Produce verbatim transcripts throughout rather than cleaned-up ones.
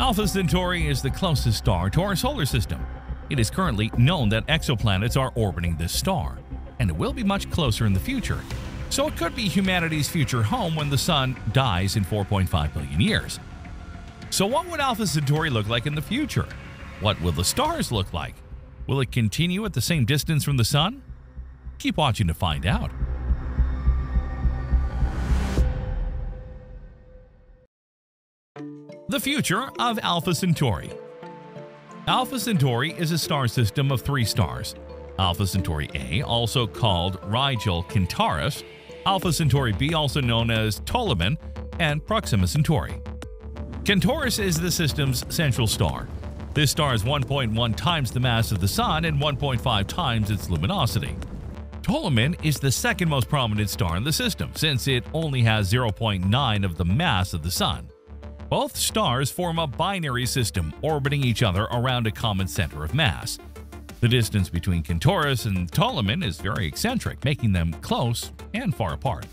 Alpha Centauri is the closest star to our solar system. It is currently known that exoplanets are orbiting this star, and it will be much closer in the future, so it could be humanity's future home when the Sun dies in four point five billion years. So what would Alpha Centauri look like in the future? What will the stars look like? Will it continue at the same distance from the Sun? Keep watching to find out. The future of Alpha Centauri. Alpha Centauri is a star system of three stars: Alpha Centauri A, also called Rigil Kentaurus, Alpha Centauri B, also known as Toliman, and Proxima Centauri. Kentaurus is the system's central star. This star is one point one times the mass of the Sun and one point five times its luminosity. Toliman is the second most prominent star in the system, since it only has zero point nine of the mass of the Sun. Both stars form a binary system, orbiting each other around a common center of mass. The distance between Kentaurus and Toliman is very eccentric, making them close and far apart.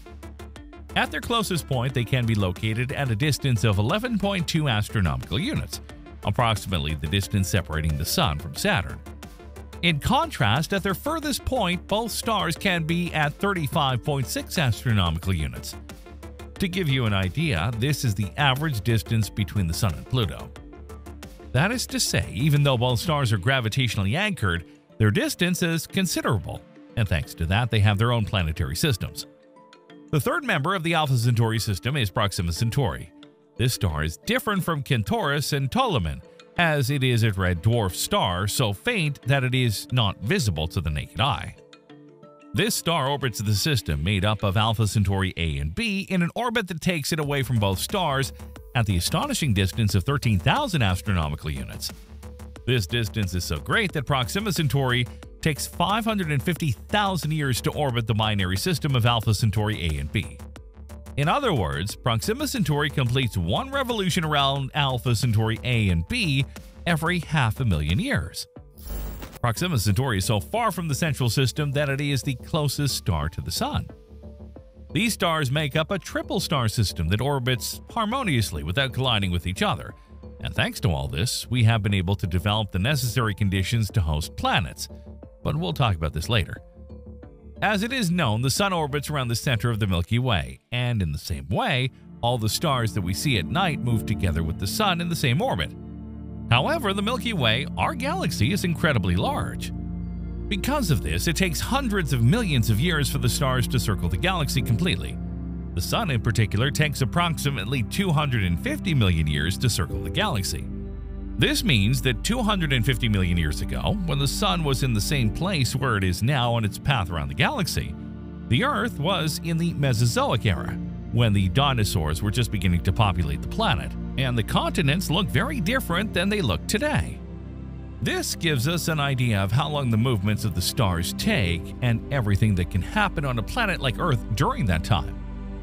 At their closest point, they can be located at a distance of eleven point two astronomical units, approximately the distance separating the Sun from Saturn. In contrast, at their furthest point, both stars can be at thirty-five point six astronomical units. To give you an idea, this is the average distance between the Sun and Pluto. That is to say, even though both stars are gravitationally anchored, their distance is considerable, and thanks to that, they have their own planetary systems. The third member of the Alpha Centauri system is Proxima Centauri. This star is different from Kentaurus and Toliman, as it is a red dwarf star so faint that it is not visible to the naked eye. This star orbits the system made up of Alpha Centauri A and B in an orbit that takes it away from both stars at the astonishing distance of thirteen thousand astronomical units. This distance is so great that Proxima Centauri takes five hundred fifty thousand years to orbit the binary system of Alpha Centauri A and B. In other words, Proxima Centauri completes one revolution around Alpha Centauri A and B every half a million years. Proxima Centauri is so far from the central system that it is the closest star to the Sun. These stars make up a triple star system that orbits harmoniously without colliding with each other, and thanks to all this, we have been able to develop the necessary conditions to host planets, but we'll talk about this later. As it is known, the Sun orbits around the center of the Milky Way, and in the same way, all the stars that we see at night move together with the Sun in the same orbit. However, the Milky Way, our galaxy, is incredibly large. Because of this, it takes hundreds of millions of years for the stars to circle the galaxy completely. The Sun, in particular, takes approximately two hundred fifty million years to circle the galaxy. This means that two hundred fifty million years ago, when the Sun was in the same place where it is now on its path around the galaxy, the Earth was in the Mesozoic era, when the dinosaurs were just beginning to populate the planet, and the continents look very different than they look today. This gives us an idea of how long the movements of the stars take and everything that can happen on a planet like Earth during that time.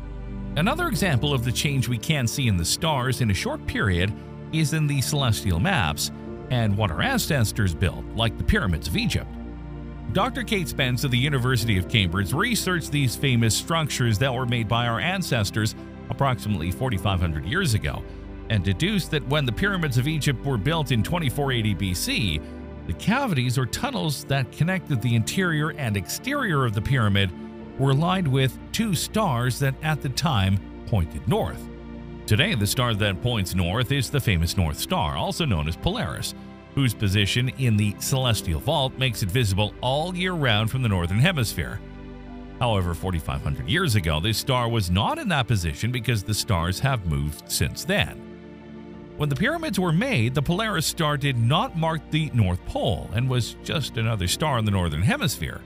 Another example of the change we can see in the stars in a short period is in the celestial maps and what our ancestors built, like the pyramids of Egypt. Doctor Kate Spence of the University of Cambridge researched these famous structures that were made by our ancestors approximately forty-five hundred years ago, and deduced that when the pyramids of Egypt were built in twenty-four eighty B C, the cavities or tunnels that connected the interior and exterior of the pyramid were lined with two stars that at the time pointed north. Today, the star that points north is the famous North Star, also known as Polaris, whose position in the celestial vault makes it visible all year round from the northern hemisphere. However, forty-five hundred years ago, this star was not in that position because the stars have moved since then. When the pyramids were made, the Polaris star did not mark the North Pole and was just another star in the northern hemisphere.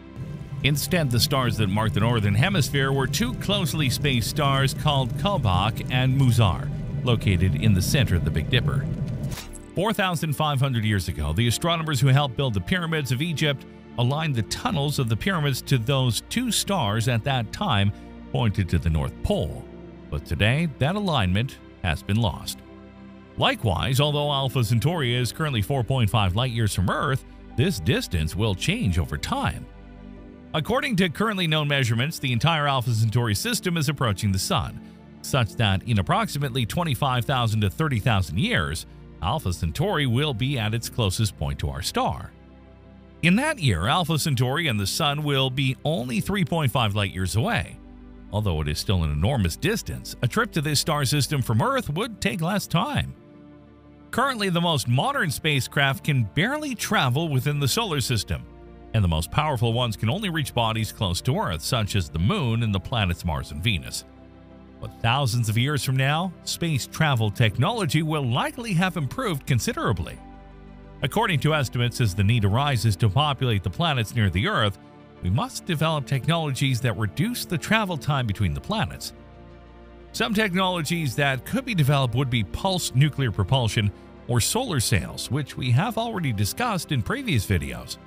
Instead, the stars that marked the northern hemisphere were two closely spaced stars called Kobach and Muzar, located in the center of the Big Dipper. four thousand five hundred years ago, the astronomers who helped build the pyramids of Egypt aligned the tunnels of the pyramids to those two stars at that time pointed to the North Pole. But today, that alignment has been lost. Likewise, although Alpha Centauri is currently four point five light-years from Earth, this distance will change over time. According to currently known measurements, the entire Alpha Centauri system is approaching the Sun. such that in approximately twenty-five thousand to thirty thousand years, Alpha Centauri will be at its closest point to our star. In that year, Alpha Centauri and the Sun will be only three point five light years away. Although it is still an enormous distance, a trip to this star system from Earth would take less time. Currently, the most modern spacecraft can barely travel within the solar system, and the most powerful ones can only reach bodies close to Earth, such as the Moon and the planets Mars and Venus. But thousands of years from now, space travel technology will likely have improved considerably. According to estimates, as the need arises to populate the planets near the Earth, we must develop technologies that reduce the travel time between the planets. Some technologies that could be developed would be pulsed nuclear propulsion or solar sails, which we have already discussed in previous videos.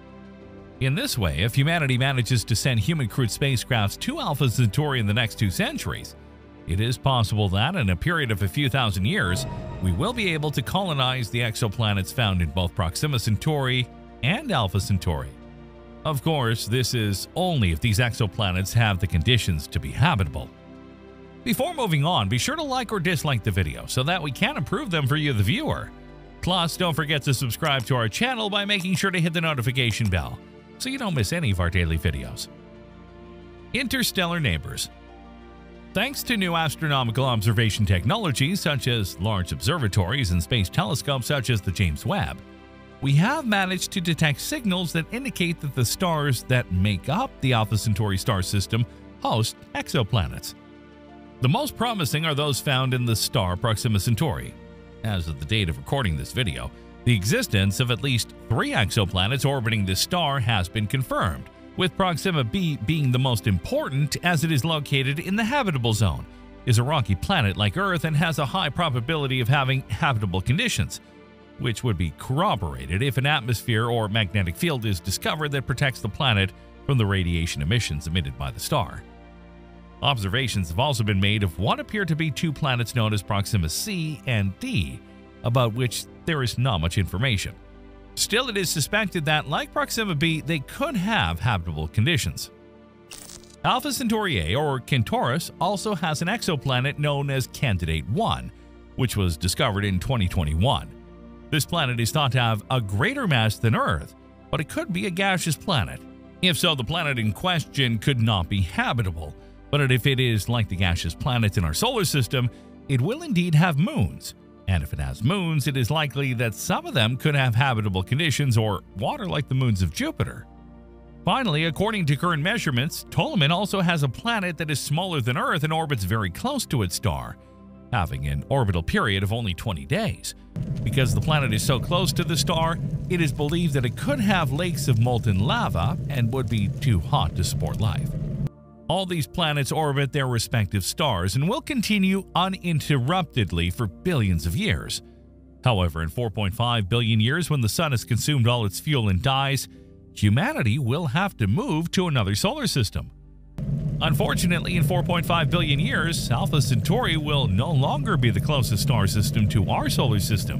In this way, if humanity manages to send human-crewed spacecrafts to Alpha Centauri in the next two centuries, it is possible that in a period of a few thousand years, we will be able to colonize the exoplanets found in both Proxima Centauri and Alpha Centauri. Of course, this is only if these exoplanets have the conditions to be habitable. Before moving on, be sure to like or dislike the video so that we can improve them for you, the viewer. Plus, don't forget to subscribe to our channel by making sure to hit the notification bell so you don't miss any of our daily videos. Interstellar neighbors. Thanks to new astronomical observation technologies such as large observatories and space telescopes such as the James Webb, we have managed to detect signals that indicate that the stars that make up the Alpha Centauri star system host exoplanets. The most promising are those found in the star Proxima Centauri. As of the date of recording this video, the existence of at least three exoplanets orbiting this star has been confirmed, with Proxima B being the most important as it is located in the habitable zone, is a rocky planet like Earth, and has a high probability of having habitable conditions, which would be corroborated if an atmosphere or magnetic field is discovered that protects the planet from the radiation emissions emitted by the star. Observations have also been made of what appear to be two planets known as Proxima C and D, about which there is not much information. Still, it is suspected that, like Proxima B, they could have habitable conditions. Alpha Centauri A, or Kentaurus, also has an exoplanet known as Candidate one, which was discovered in twenty twenty-one. This planet is thought to have a greater mass than Earth, but it could be a gaseous planet. If so, the planet in question could not be habitable, but if it is like the gaseous planets in our solar system, it will indeed have moons. And if it has moons, it is likely that some of them could have habitable conditions or water like the moons of Jupiter. Finally, according to current measurements, Toliman also has a planet that is smaller than Earth and orbits very close to its star, having an orbital period of only twenty days. Because the planet is so close to the star, it is believed that it could have lakes of molten lava and would be too hot to support life. All these planets orbit their respective stars and will continue uninterruptedly for billions of years. However, in four point five billion years, when the Sun has consumed all its fuel and dies, humanity will have to move to another solar system. Unfortunately, in four point five billion years, Alpha Centauri will no longer be the closest star system to our solar system.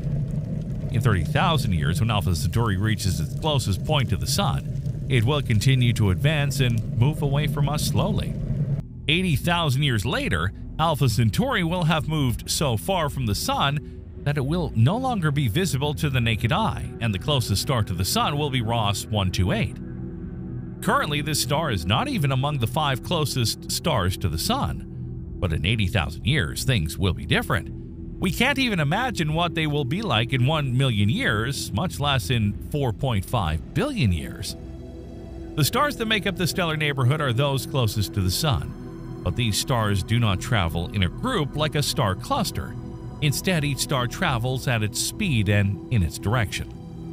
In thirty thousand years, when Alpha Centauri reaches its closest point to the Sun, it will continue to advance and move away from us slowly. eighty thousand years later, Alpha Centauri will have moved so far from the Sun that it will no longer be visible to the naked eye, and the closest star to the Sun will be Ross one twenty-eight. Currently, this star is not even among the five closest stars to the Sun, but in eighty thousand years, things will be different. We can't even imagine what they will be like in one million years, much less in four point five billion years. The stars that make up the stellar neighborhood are those closest to the Sun, but these stars do not travel in a group like a star cluster. Instead, each star travels at its speed and in its direction.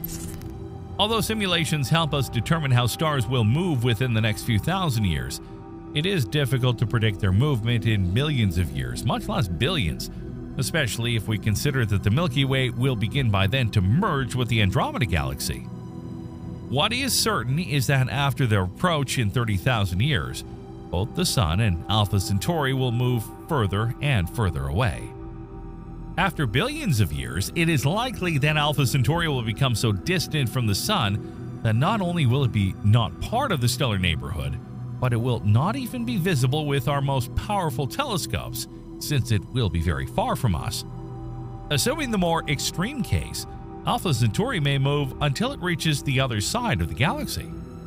Although simulations help us determine how stars will move within the next few thousand years, it is difficult to predict their movement in millions of years, much less billions, especially if we consider that the Milky Way will begin by then to merge with the Andromeda Galaxy. What is certain is that after their approach in thirty thousand years, both the Sun and Alpha Centauri will move further and further away. After billions of years, it is likely that Alpha Centauri will become so distant from the Sun that not only will it be not part of the stellar neighborhood, but it will not even be visible with our most powerful telescopes, since it will be very far from us. Assuming the more extreme case, Alpha Centauri may move until it reaches the other side of the galaxy.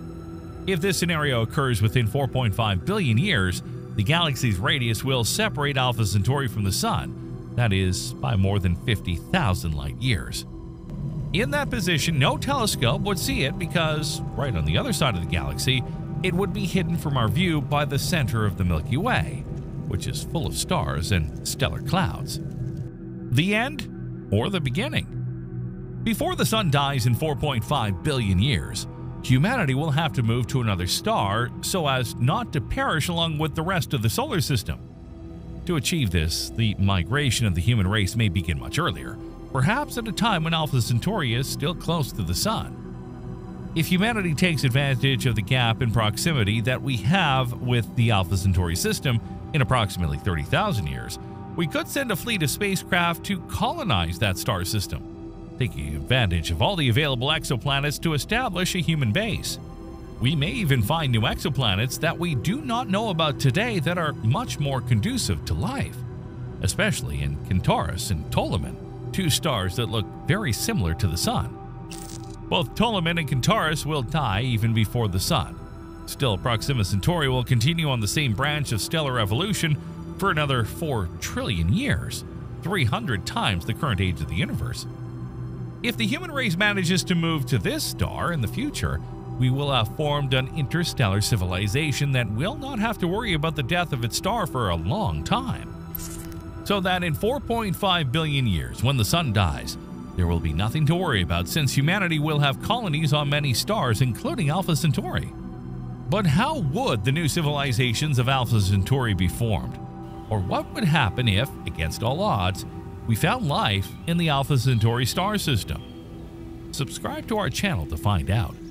If this scenario occurs within four point five billion years, the galaxy's radius will separate Alpha Centauri from the Sun, that is, by more than fifty thousand light years. In that position, no telescope would see it because, right on the other side of the galaxy, it would be hidden from our view by the center of the Milky Way, which is full of stars and stellar clouds. The end or the beginning? Before the Sun dies in four point five billion years, humanity will have to move to another star so as not to perish along with the rest of the solar system. To achieve this, the migration of the human race may begin much earlier, perhaps at a time when Alpha Centauri is still close to the Sun. If humanity takes advantage of the gap in proximity that we have with the Alpha Centauri system in approximately thirty thousand years, we could send a fleet of spacecraft to colonize that star system, taking advantage of all the available exoplanets to establish a human base. We may even find new exoplanets that we do not know about today that are much more conducive to life, especially in Kentaurus and Toliman, two stars that look very similar to the Sun. Both Toliman and Kentaurus will die even before the Sun. Still, Proxima Centauri will continue on the same branch of stellar evolution for another four trillion years, three hundred times the current age of the universe. If the human race manages to move to this star in the future, we will have formed an interstellar civilization that will not have to worry about the death of its star for a long time. So that in four point five billion years, when the Sun dies, there will be nothing to worry about since humanity will have colonies on many stars, including Alpha Centauri. But how would the new civilizations of Alpha Centauri be formed? Or what would happen if, against all odds, we found life in the Alpha Centauri star system? Subscribe to our channel to find out.